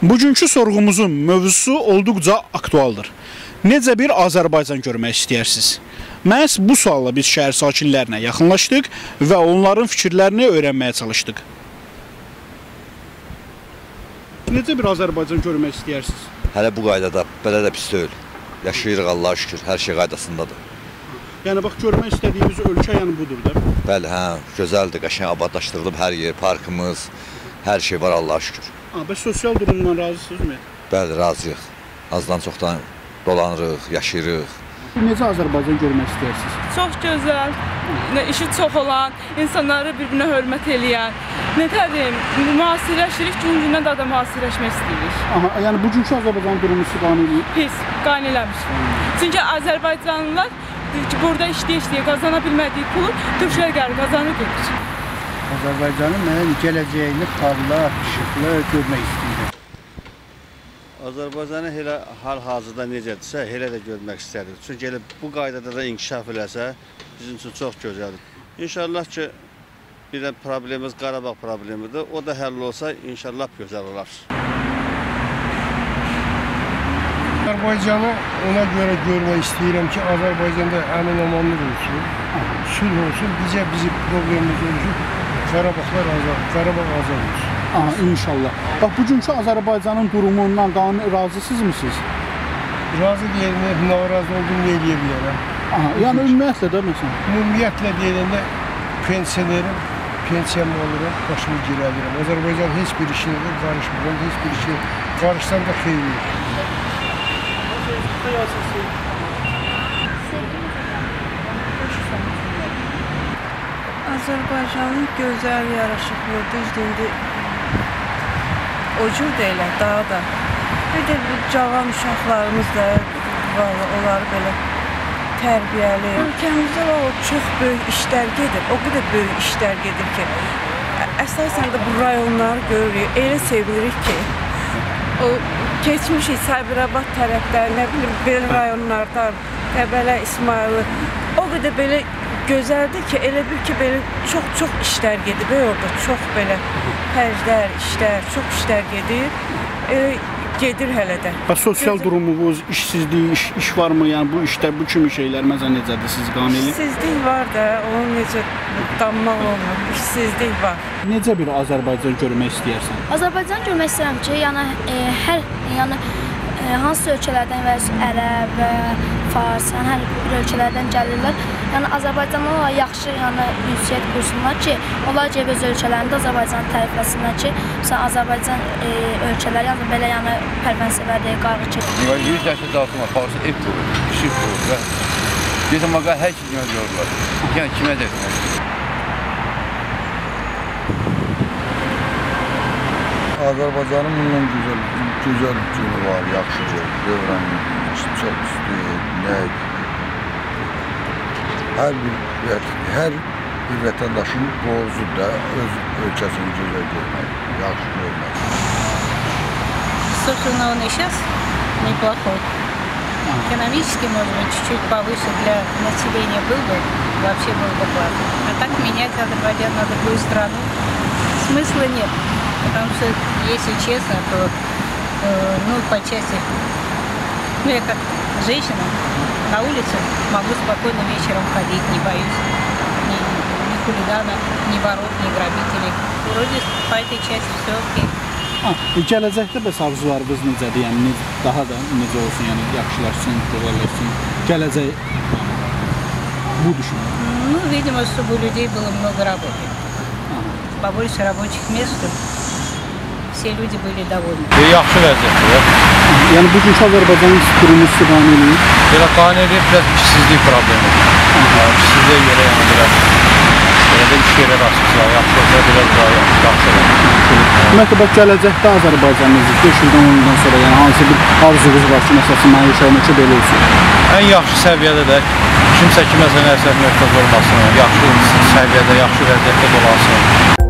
Bugünkü sorğumuzun mövzusu olduqca aktualdır. Necə bir Azərbaycan görmək istəyirsiniz? Məhz bu sualla biz şəhər sakinlərinə yaxınlaşdıq və onların fikirlərini öyrənməyə çalışdıq. Necə bir Azərbaycan görmək istəyirsiniz? Hələ bu qaydada, belə də pis deyil. Yaşayırıq Allah'a şükür, hər şey qaydasındadır. Yəni bax, görmək istədiyimiz ölkə yəni budur da. Bəli, hə, gözəldir, qəşəng abadlaşdırılıb hər yer, parkımız, hər şey var Allah'a şükür. Bəs sosial durumdan razısınızmı? Bəli, razıyıq. Azdan çoxdan dolanırıq, yaşayırıq. Necə Azərbaycan görmək istəyirsiniz? Çox gözəl, işi çox olan, insanları bir-birinə hörmət eləyən, nətərim, müasirləşirik, gün-gündən də müasirləşmək istəyirik. Yəni bugünkü Azərbaycan durumu sizi qane eləyir? Pis, qane eləmiş. Çünki Azərbaycanlılar burada işləyə-işləyə qazana bilmədiyi pulu türklər gəlir, qazanır gedir. Azərbaycanın mənim gələcəyini parlaq, işıqlı görmək istəyirəm. Azərbaycanı elə hal-hazırda necədirsə, elə də görmək istərik. Çünki elə bu qaydada da inkişaf eləsə, bizim üçün çox gözəldir. İnşallah ki, bir də problemimiz Qarabağ problemidir. O da həll olsa, inşallah gözəl olar. Azərbaycanı ona görə görmək istəyirəm ki, Azərbaycanda əmin-amanlıq olsun, sülh olsun, bizim problemimiz olsun, Qarabağ azad olsun. İnşallah. Bax, bugünkü Azərbaycanın durumundan razısınızmı siz? Razı deyəndə, narazı olduğumu eləyə bilərəm. Yəni ümumiyyətlə də məsələn? Ümumiyyətlə deyəndə pensiyamı alıram, başımı girədirəm. Azərbaycan heç bir işinə də qarışmıram, heç bir işinə qarışsam da xeyli. Azərbaycanın gözəl, yaraşıqlı, düzdür, o cür də elə, daha da. Bir də cavan uşaqlarımız da var, onlar belə tərbiyəli. Ölkəmizdə çox böyük işlər gedir, o qədər böyük işlər gedir ki, əsasən də bu rayonları görürük, elə sevilirik ki, o keçmişik Sabirabad tərəflərində, belə rayonlardan, Qəbələ, İsmayılı, o qədər belə gözəldir ki, elə bil ki, belə çox işlər gedir, orada çox belə hərclər, işlər, çox işlər gedir hələ də. Sosial durumumuz, işsizlik, iş varmı? Yəni bu işlər, bu kimi şeylər məsələn necədir siz qane eləyir? İşsizlik var da, onun necə danmaq olmur, işsizlik var. Necə bir Azərbaycan görmək istəyirsən? Azərbaycan görmək istəyirəm ki, yəni hansı ölkələrdən və Ərəb, Fars, hər bir ölkələrdən gəlirlər. Yəni Azərbaycanlılar yaxşı ünsiyyət qursunlar ki, onlar gəlib öz ölkələrində Azərbaycanı tərifləsinlər ki, məsələn Azərbaycan ölkələri belə pərvənsevərdir, qarğı ki. 100 yaşında dağıtma, Farsı ev qurur, işi qurur və dedim, hər şey görürlər. Yəni kimə desinlər? Azərbaycanın bundan gözəl günü var, yaxşıdır, dövrənlik, çox istəyir, nək. Hər bir vətəndaşın borcu da öz ölkəsini gözəl görmək, yaxşı görmək. Собственно, он и сейчас неплохой. Экономически, может быть, чуть-чуть повыше для населения был бы, вообще был бы классно. А так менять Азербайджан на другую страну смысла нет. Потому что, если честно, то, по части, я как женщина на улице могу спокойно вечером ходить, не боюсь ни хулигана, ни воров, ни грабителей. Вроде по этой части все окей. Gələcəkdə bəs arzularınız necədir? Yəni daha da necə olsun, yəni yaxşılaşsın, gözəlləşsin. Gələcək budur şimdi. Видимо, чтобы у людей было много работы. Побольше рабочих мест, чтобы все люди были довольны. Yaxşı vəziyyətdir. Yəni bugünkü Azərbaycanın durumu sizi qane eləyir? Belə qane eləyir, biraz işsizlik problemidir. İşsizliyə görə biraz iş yerə rastlayırlar, yaxşı olsa biraz daha yaxşı olur. Ümumiyyətlə, gələcəkdə Azərbaycanınızı 5 ildən 10 ildən sonra yəni hansı bir arzunuz var ki, məsələn, mənim uşağıma ki, belə olsun? Ən yaxşı səviyyədə də kimsə ki, məsələn, əsəb möhtəz olmasın, yaxşı səviyyədə, yaxşı vəziyyətdə dolansın.